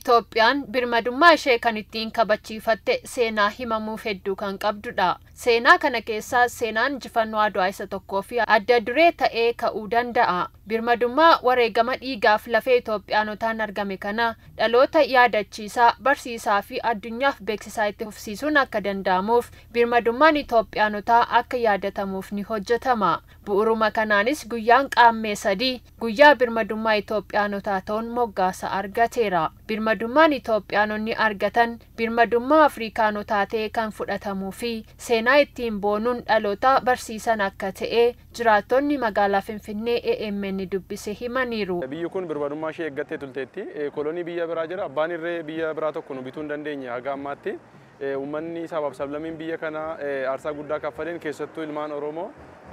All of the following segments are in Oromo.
Itoophiyaan birmadummaa ishee kan ittiin kabachiifatte seenaa himamuuf hedduu kan qabdudha. Seenaa kana keessaa seenaan injifannoo Adwaa isa tokkoo fi adda duree ta'ee ka'uu danda'a. Birmadummaa wareegama dhiigaaf lafee Itoophiyaanotaan argame kana dhaloota yaadachiisaa, barsiisaa fi addunyaaf beeksisaa itti fufsiisuun akka danda'amuuf birmadummaan Itoophiyaanotaa akka yaadatamuuf ni hojjetama. Bu'uuruma kanaanis guyyaan qaammee 3 guyyaa birmadummaa Itoophiyaanotaa ta'uun moggaasa argateera. Birmadummaan Itoophiyaanonni argatan birmadummaa Afrikaanotaa ta'ee kan fudhatamuu fi seenaa ittiin boonuun dhaloota barsiisan akka ta'e jiraattonni magaalaa Finfinnee AMN dubbise himaniiru. Biyyi kun birmadummaa ishee eeggattee tulteetti. Kolonii biyya biraa jira. Abbaan irree biyya biraa tokko nu bituu hin dandeenye haga ammaatti. Uummanni sabaaf sablammiin biyya kana aarsaa guddaa kaffaleen keessattuu ilmaan Oromoo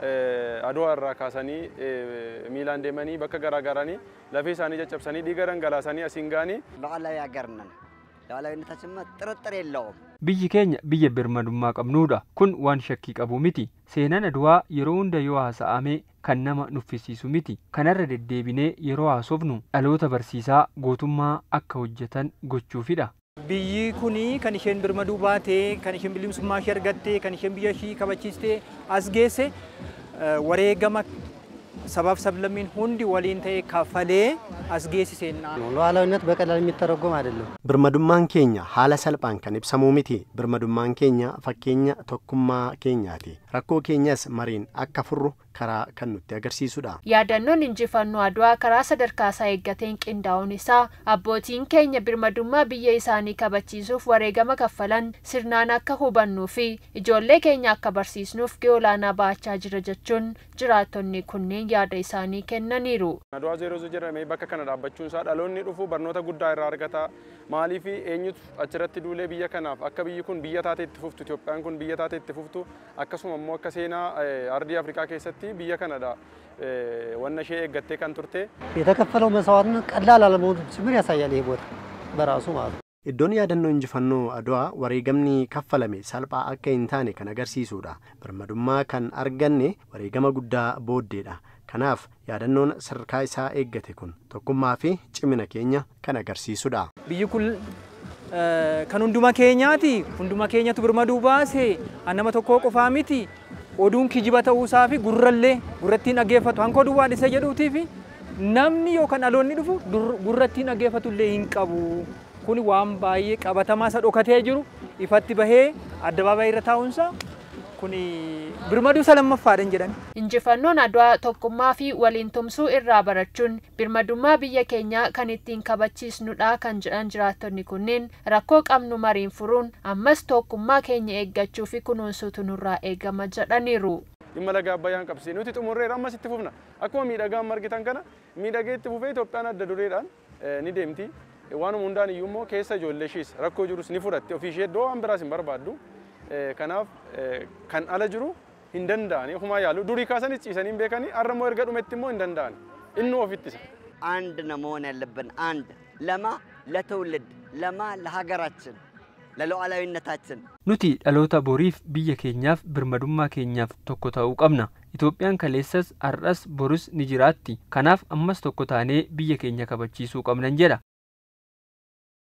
Adwaa irraa kaasanii miilaan deemanii bakka garaagaraanii lafee isaanii caccabsanii dhiiga dhangalaasanii asiin ga'anii ሉዓላዊ ሀገር ነን ሉዓላዊነታችን ጥርጥር የለውም biyyi keenya biyya birmadummaa qabnuudha kun waan shakkii qabu miti seenaan Adwaa yeroo hunda yoo haasa'ame kan nama nuffisiisu miti kanarra deddeebinee yeroo haasofnu dhaloota barsiisaa gootummaa akka hojjetan gochuufidha. Biyyi kuni kan isheen birmaduu baatee kan isheen bilisummaa ishee argattee kan isheen biyya ishee kabachiistee as geesse wareegama sabaaf sablammiin hundi waliin ta'ee kafalee as geessiseenna. ሉዓላዊነት በቀላል የሚተረጎም አይደለም. birmadummaan keenya haala salphaan kan ibsamuu miti. birmadummaan keenya fakkeenya tokkummaa keenyaati. rakkoo keenyas mariin akka furru karaa kan nutti agarsiisudha. Yaadannoon injifannoo Adwaa karaa sadarkaa isaa eeggateen qindaa'uun isaa abbootiin keenya birmadummaa biyya isaanii kabachiisuuf wareegama kaffalan sirnaan akka hubannuu fi ijoollee keenya akka barsiisnuuf gahee olaanaa baachaa jira jechuun jiraattonni kunneen yaada isaanii kennaniiru. Adwaa 00 jedhamee bakka kana dhaabbachuun isaa dhaloonni dhufu barnoota guddaa irraa argata. Maaliif eenyutu achirratti duulee biyya kanaaf akka biyyi kun biyya taatee itti fuftu Itoophiyaan kun biyya taatee itti fuftu akkasuma immoo akka seenaa ardii Afrikaa keessatti biyya kanadha wanna ishee eeggattee kan turte. የተከፈለው መስዋዕትነት ቀላል አለመሆኑ ጭምር ያሳያል ይሄ ቦታ በራሱ ማለት ነው. iddoon yaadannoo injifannoo Adwaa wareegamni kaffalame salphaa akka hin taane kan agarsiisudha. birmadummaa kan arganne wareegama guddaa booddeedha. kanaaf yaadannoon sadarkaa isaa eeggate kun tokkummaa fi cimina keenya kan agarsiisudha. Biyyi kun kan hunduma keenyaati. Hunduma keenyatu birmaduu baase nama tokko qofaa miti. Oduun kijiba ta'uusaa fi gurrattiin dhaggeeffatu hankoo duwwaan isa jedhuutii fi namni yookaan dhaloonni dhufu gurrattiin dhaggeeffatu illee hin qabu. Kuni waan baay'ee qabatamaa isa dhokatee jiru ifatti bahee addabaabayii irra taa'uunsa kuni birmaduu isa lammaffaadhaan jedhan. Injifannoon Adwaa tokkummaa fi waliin tumsuu irraa barachuun birmadummaa biyya keenyaa kan ittiin kabachiisnudha kan jedhan jiraattonni kunneen rakkoo qabnu mariin furuun ammas tokkummaa keenya eeggachuu fi kunuunsuutu nurraa eegama jedhaniiru. Dhimma laga Abbayyaan qabsii nuti xumurreera ammas itti fufna. Akkuma miidhagaan margitan kana miidhagee itti fufee Itoophiyaan adda dureedhaan ni deemti. Waanuma hundaan iyyuu immoo keessa ijoollee ishees rakkoo jirus ni fudhatte ofii ishee iddoo waan biraas hin barbaaddu. Kanaaf kan ala jiru hin danda'ani ofumaa yaalu durii kaasanis ciisanii hin beekanii har'a immoo erga dhumetti immoo hin danda'ani inni ofittisa. አንድ ነው መሆን ያለብን አንድ ለማ ለትውልድ ለማ ለሀገራችን ለሉዓላዊነታችን nuti dhaloota boriif biyya keenyaaf birmadummaa keenyaaf tokko ta'uu qabna. Itoophiyaan kaleessas har'as borus ni jiraatti. Kanaaf ammas tokko taanee biyya keenya kabachiisuu qabnan jedha.